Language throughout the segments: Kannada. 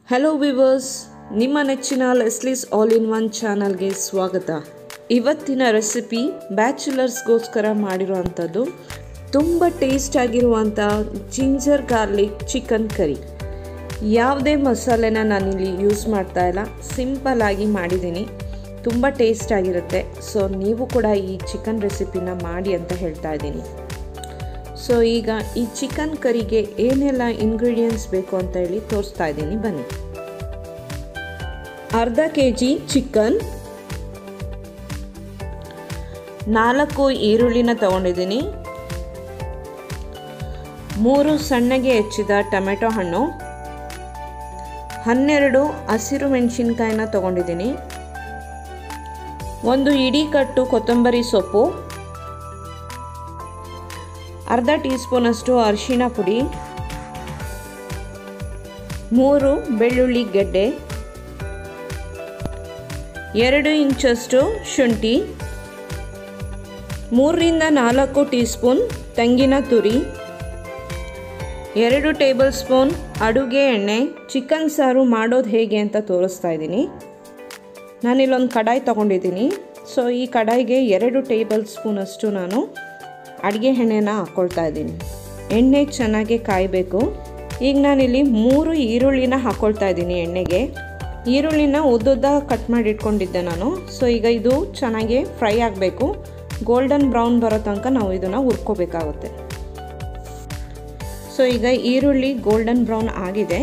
ಹಲೋ ವಿವರ್ಸ್, ನಿಮ್ಮ ನೆಚ್ಚಿನ ಲೆಸ್ಲೀಸ್ ಆಲ್ ಇನ್ ಒನ್ ಚಾನಲ್ಗೆ ಸ್ವಾಗತ. ಇವತ್ತಿನ ರೆಸಿಪಿ ಬ್ಯಾಚುಲರ್ಸ್ಗೋಸ್ಕರ ಮಾಡಿರುವಂಥದ್ದು ತುಂಬ ಟೇಸ್ಟ್ ಆಗಿರುವಂಥ ಜಿಂಜರ್ ಗಾರ್ಲಿಕ್ ಚಿಕನ್ ಕರಿ. ಯಾವುದೇ ಮಸಾಲೆನ ನಾನಿಲ್ಲಿ ಯೂಸ್ ಮಾಡ್ತಾ ಇಲ್ಲ, ಸಿಂಪಲ್ ಆಗಿ ಮಾಡಿದ್ದೀನಿ. ತುಂಬ ಟೇಸ್ಟ್ ಆಗಿರುತ್ತೆ. ಸೊ ನೀವು ಕೂಡ ಈ ಚಿಕನ್ ರೆಸಿಪಿನ ಮಾಡಿ ಅಂತ ಹೇಳ್ತಾ ಇದ್ದೀನಿ. ಸೊ ಈಗ ಈ ಚಿಕನ್ ಕರಿಗೆ ಏನೆಲ್ಲ ಇಂಗ್ರೀಡಿಯೆಂಟ್ಸ್ ಬೇಕು ಅಂತ ಹೇಳಿ ತೋರಿಸ್ತಾ ಇದ್ದೀನಿ, ಬನ್ನಿ. ಅರ್ಧ kg ಚಿಕನ್, 4 ಈರುಳ್ಳಿನ ತಗೊಂಡಿದ್ದೀನಿ, 3 ಸಣ್ಣಗೆ ಹೆಚ್ಚಿದ ಟೊಮೆಟೊ ಹಣ್ಣು, 12 ಹಸಿರು ಮೆಣಸಿನ್ಕಾಯಿನ ತಗೊಂಡಿದ್ದೀನಿ, 1 ಇಡೀ ಕಟ್ಟು ಕೊತ್ತಂಬರಿ ಸೊಪ್ಪು, ಅರ್ಧ ಟೀ ಸ್ಪೂನಷ್ಟು ಅರಿಶಿಣ ಪುಡಿ, 3 ಬೆಳ್ಳುಳ್ಳಿ ಗೆಡ್ಡೆ, 2 ಇಂಚಷ್ಟು ಶುಂಠಿ, 3 ರಿಂದ 4 ಟೀ ಸ್ಪೂನ್ ತೆಂಗಿನ ತುರಿ, 2 ಟೇಬಲ್ ಸ್ಪೂನ್ ಅಡುಗೆ ಎಣ್ಣೆ. ಚಿಕನ್ ಸಾರು ಮಾಡೋದು ಹೇಗೆ ಅಂತ ತೋರಿಸ್ತಾ ಇದ್ದೀನಿ. ನಾನಿಲ್ಲೊಂದು ಕಡಾಯಿ ತೊಗೊಂಡಿದ್ದೀನಿ. ಸೊ ಈ ಕಡಾಯಿಗೆ 2 ಟೇಬಲ್ ಸ್ಪೂನಷ್ಟು ನಾನು ಅಡುಗೆ ಎಣ್ಣೆನ ಹಾಕ್ಕೊಳ್ತಾ ಇದ್ದೀನಿ. ಎಣ್ಣೆ ಚೆನ್ನಾಗಿ ಕಾಯಬೇಕು. ಈಗ ನಾನಿಲ್ಲಿ 3 ಈರುಳ್ಳಿನ ಹಾಕ್ಕೊಳ್ತಾ ಇದ್ದೀನಿ ಎಣ್ಣೆಗೆ. ಈರುಳ್ಳಿನ ಉದ್ದುದ್ದ ಕಟ್ ಮಾಡಿ ಇಟ್ಕೊಂಡಿದ್ದೆ ನಾನು. ಸೊ ಈಗ ಇದು ಚೆನ್ನಾಗಿ ಫ್ರೈ ಆಗಬೇಕು. ಗೋಲ್ಡನ್ ಬ್ರೌನ್ ಬರೋ ತನಕ ನಾವು ಇದನ್ನು ಹುರ್ಕೋಬೇಕಾಗುತ್ತೆ. ಸೊ ಈಗ ಈರುಳ್ಳಿ ಗೋಲ್ಡನ್ ಬ್ರೌನ್ ಆಗಿದೆ.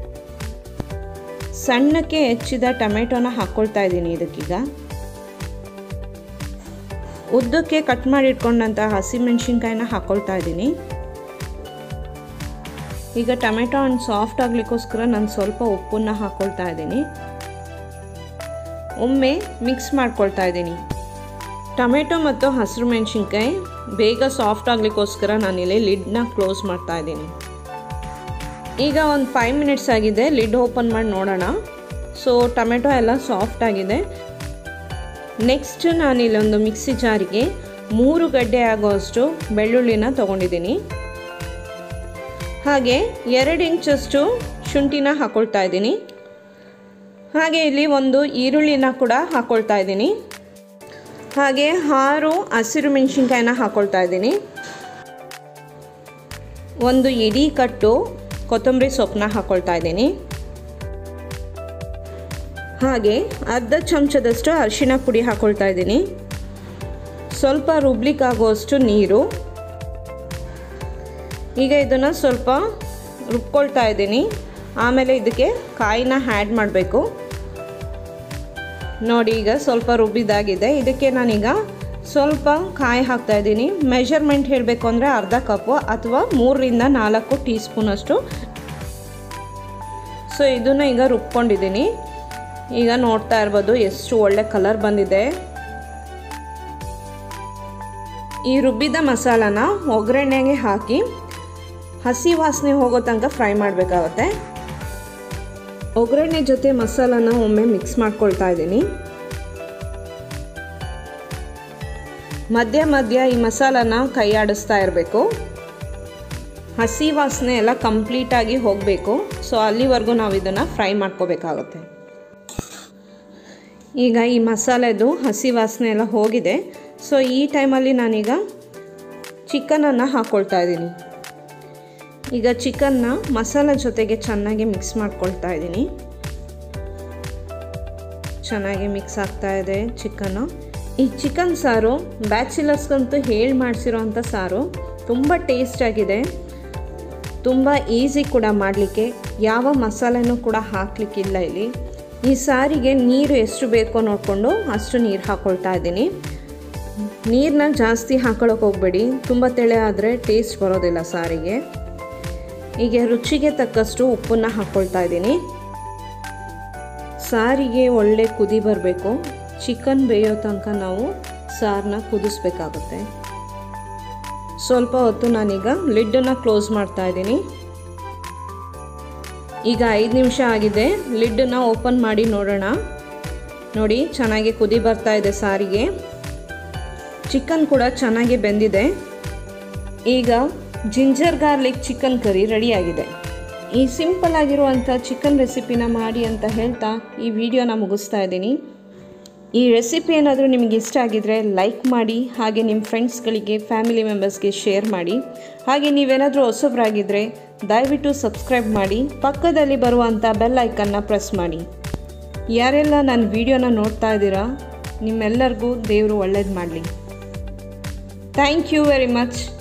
ಸಣ್ಣಕ್ಕೆ ಹೆಚ್ಚಿದ ಟೊಮೆಟೊನ ಹಾಕ್ಕೊಳ್ತಾ ಇದ್ದೀನಿ ಇದಕ್ಕೀಗ. ಉದ್ದಕ್ಕೆ ಕಟ್ ಮಾಡಿ ಇಟ್ಕೊಂಡಂಥ ಹಸಿಮೆಣ್ಸಿನ್ಕಾಯಿನ ಹಾಕ್ಕೊಳ್ತಾ ಇದ್ದೀನಿ. ಈಗ ಟೊಮೆಟೊ ಹಣ್ಣು ಸಾಫ್ಟ್ ಆಗಲಿಕ್ಕೋಸ್ಕರ ನಾನು ಸ್ವಲ್ಪ ಉಪ್ಪನ್ನು ಹಾಕ್ಕೊಳ್ತಾ ಇದ್ದೀನಿ. ಒಮ್ಮೆ ಮಿಕ್ಸ್ ಮಾಡ್ಕೊಳ್ತಾ ಇದ್ದೀನಿ. ಟೊಮೆಟೊ ಮತ್ತು ಹಸಿರು ಮೆಣಸಿನ್ಕಾಯಿ ಬೇಗ ಸಾಫ್ಟ್ ಆಗಲಿಕ್ಕೋಸ್ಕರ ನಾನಿಲ್ಲಿ ಲಿಡ್ನ ಕ್ಲೋಸ್ ಮಾಡ್ತಾ ಇದ್ದೀನಿ. ಈಗ ಒಂದು 5 ಮಿನಿಟ್ಸ್ ಆಗಿದೆ. ಲಿಡ್ ಓಪನ್ ಮಾಡಿ ನೋಡೋಣ. ಸೊ ಟೊಮೆಟೊ ಎಲ್ಲ ಸಾಫ್ಟ್ ಆಗಿದೆ. ನೆಕ್ಸ್ಟ್ ನಾನಿಲ್ಲೊಂದು ಮಿಕ್ಸಿ ಜಾರಿಗೆ 3 ಗಡ್ಡೆ ಆಗೋಷ್ಟು ಬೆಳ್ಳುಳ್ಳಿನ ತೊಗೊಂಡಿದ್ದೀನಿ. ಹಾಗೆ 2 ಇಂಚಷ್ಟು ಶುಂಠಿನ ಹಾಕ್ಕೊಳ್ತಾ ಇದ್ದೀನಿ. ಹಾಗೆ ಇಲ್ಲಿ 1 ಈರುಳ್ಳಿನ ಕೂಡ ಹಾಕ್ಕೊಳ್ತಾ ಇದ್ದೀನಿ. ಹಾಗೆ 6 ಹಸಿರು ಮೆಣಸಿನ್ಕಾಯಿನ ಹಾಕ್ಕೊಳ್ತಾ ಇದ್ದೀನಿ. 1 ಇಡೀ ಕಟ್ಟು ಕೊತ್ತಂಬರಿ ಸೊಪ್ಪನ್ನ ಹಾಕ್ಕೊಳ್ತಾ ಇದ್ದೀನಿ. ಹಾಗೆ ಅರ್ಧ ಚಮಚದಷ್ಟು ಅರಿಶಿಣ ಪುಡಿ ಹಾಕ್ಕೊಳ್ತಾ ಇದ್ದೀನಿ. ಸ್ವಲ್ಪ ರುಬ್ಲಿಕ್ಕಾಗುವಷ್ಟು ನೀರು. ಈಗ ಇದನ್ನು ಸ್ವಲ್ಪ ರುಬ್ಕೊಳ್ತಾ ಇದ್ದೀನಿ. ಆಮೇಲೆ ಇದಕ್ಕೆ ಕಾಯಿನ ಆ್ಯಡ್ ಮಾಡಬೇಕು. ನೋಡಿ, ಈಗ ಸ್ವಲ್ಪ ರುಬ್ಬಿದಾಗಿದೆ. ಇದಕ್ಕೆ ನಾನೀಗ ಸ್ವಲ್ಪ ಕಾಯಿ ಹಾಕ್ತಾ ಇದ್ದೀನಿ. ಮೆಷರ್ಮೆಂಟ್ ಹೇಳಬೇಕು ಅಂದರೆ ಅರ್ಧ ಕಪ್ಪು ಅಥವಾ 3 ರಿಂದ 4 ಟೀ ಸ್ಪೂನಷ್ಟು. ಸೊ ಇದನ್ನು ಈಗ ರುಬ್ಕೊಂಡಿದ್ದೀನಿ. ಈಗ ನೋಡ್ತಾ ಇರ್ಬೋದು ಎಷ್ಟು ಒಳ್ಳೆ ಕಲರ್ ಬಂದಿದೆ. ಈ ರುಬ್ಬಿದ ಮಸಾಲಾನ ಒಗ್ಗರಣೆಗೆ ಹಾಕಿ ಹಸಿ ವಾಸನೆ ಹೋಗೋ ತನಕ ಫ್ರೈ ಮಾಡಬೇಕಾಗುತ್ತೆ. ಒಗ್ಗರಣೆ ಜೊತೆ ಮಸಾಲಾನ ಒಮ್ಮೆ ಮಿಕ್ಸ್ ಮಾಡ್ಕೊಳ್ತಾ ಇದ್ದೀನಿ. ಮಧ್ಯ ಮಧ್ಯ ಈ ಮಸಾಲಾನ ಕೈ ಆಡಿಸ್ತಾ ಇರಬೇಕು. ಹಸಿ ವಾಸನೆ ಎಲ್ಲ ಕಂಪ್ಲೀಟಾಗಿ ಹೋಗಬೇಕು. ಸೊ ಅಲ್ಲಿವರೆಗೂ ನಾವು ಇದನ್ನು ಫ್ರೈ ಮಾಡ್ಕೋಬೇಕಾಗುತ್ತೆ. ಈಗ ಈ ಮಸಾಲೆದು ಹಸಿ ವಾಸನೆ ಎಲ್ಲ ಹೋಗಿದೆ. ಸೊ ಈ ಟೈಮಲ್ಲಿ ನಾನೀಗ ಚಿಕನನ್ನು ಹಾಕ್ಕೊಳ್ತಾ ಇದ್ದೀನಿ. ಈಗ ಚಿಕನ್ನ ಮಸಾಲೆ ಜೊತೆಗೆ ಚೆನ್ನಾಗಿ ಮಿಕ್ಸ್ ಮಾಡ್ಕೊಳ್ತಾ ಇದ್ದೀನಿ. ಚೆನ್ನಾಗಿ ಮಿಕ್ಸ್ ಆಗ್ತಾ ಇದೆ ಚಿಕನ್ನು. ಈ ಚಿಕನ್ ಸಾರು ಬ್ಯಾಚುಲರ್ಸ್ಗಂತೂ ಹೇಳಿ ಮಾಡಿಸಿರೋಂಥ ಸಾರು. ತುಂಬ ಟೇಸ್ಟಾಗಿದೆ, ತುಂಬ ಈಸಿ ಕೂಡ ಮಾಡಲಿಕ್ಕೆ. ಯಾವ ಮಸಾಲೆನೂ ಕೂಡ ಹಾಕಲಿಕ್ಕಿಲ್ಲ ಇಲ್ಲಿ. ಈ ಸಾರಿಗೆ ನೀರು ಎಷ್ಟು ಬೇಕೋ ನೋಡಿಕೊಂಡು ಅಷ್ಟು ನೀರು ಹಾಕ್ಕೊಳ್ತಾ ಇದ್ದೀನಿ. ನೀರನ್ನ ಜಾಸ್ತಿ ಹಾಕೊಳ್ಳೋಕೆ ಹೋಗಬೇಡಿ, ತುಂಬ ತೆಳೆ ಆದರೆ ಟೇಸ್ಟ್ ಬರೋದಿಲ್ಲ ಸಾರಿಗೆ. ಈಗ ರುಚಿಗೆ ತಕ್ಕಷ್ಟು ಉಪ್ಪನ್ನು ಹಾಕ್ಕೊಳ್ತಾ ಇದ್ದೀನಿ. ಸಾರಿಗೆ ಒಳ್ಳೆ ಕುದಿ ಬರಬೇಕು. ಚಿಕನ್ ಬೇಯೋ ತನಕ ನಾವು ಸಾರನ್ನ ಕುದಿಸ್ಬೇಕಾಗುತ್ತೆ. ಸ್ವಲ್ಪ ಹೊತ್ತು ನಾನೀಗ ಲಿಡ್ಡನ್ನು ಕ್ಲೋಸ್ ಮಾಡ್ತಾ ಇದ್ದೀನಿ. ಈಗ 5 ನಿಮಿಷ ಆಗಿದೆ. ಲಿಡ್ಡನ್ನು ಓಪನ್ ಮಾಡಿ ನೋಡೋಣ. ನೋಡಿ, ಚೆನ್ನಾಗಿ ಕುದಿ ಬರ್ತಾ ಇದೆ ಸಾರಿಗೆ. ಚಿಕನ್ ಕೂಡ ಚೆನ್ನಾಗಿ ಬೆಂದಿದೆ. ಈಗ ಜಿಂಜರ್ ಗಾರ್ಲಿಕ್ ಚಿಕನ್ ಕರಿ ರೆಡಿಯಾಗಿದೆ. ಈ ಸಿಂಪಲ್ ಆಗಿರುವಂಥ ಚಿಕನ್ ರೆಸಿಪಿನ ಮಾಡಿ ಅಂತ ಹೇಳ್ತಾ ಈ ವಿಡಿಯೋನ ಮುಗಿಸ್ತಾ ಇದ್ದೀನಿ. ಈ ರೆಸಿಪಿ ಏನಾದರೂ ನಿಮಗೆ ಇಷ್ಟ ಆಗಿದ್ರೆ ಲೈಕ್ ಮಾಡಿ, ಹಾಗೆ ನಿಮ್ಮ ಫ್ರೆಂಡ್ಸ್ಗಳಿಗೆ ಫ್ಯಾಮಿಲಿ ಮೆಂಬರ್ಸ್ಗೆ ಶೇರ್ ಮಾಡಿ. ಹಾಗೆ ನೀವೇನಾದರೂ ಹೊಸಬ್ರಾಗಿದ್ದರೆ ದಯವಿಟ್ಟು ಸಬ್ಸ್ಕ್ರೈಬ್ ಮಾಡಿ, ಪಕ್ಕದಲ್ಲಿ ಬರುವಂಥ ಬೆಲ್ ಐಕನ್ನ ಪ್ರೆಸ್ ಮಾಡಿ. ಯಾರೆಲ್ಲ ನನ್ನ ವಿಡಿಯೋನ ನೋಡ್ತಾ ಇದ್ದೀರಾ ನಿಮ್ಮೆಲ್ಲರಿಗೂ ದೇವರು ಒಳ್ಳೇದು ಮಾಡಲಿ. Thank you very much.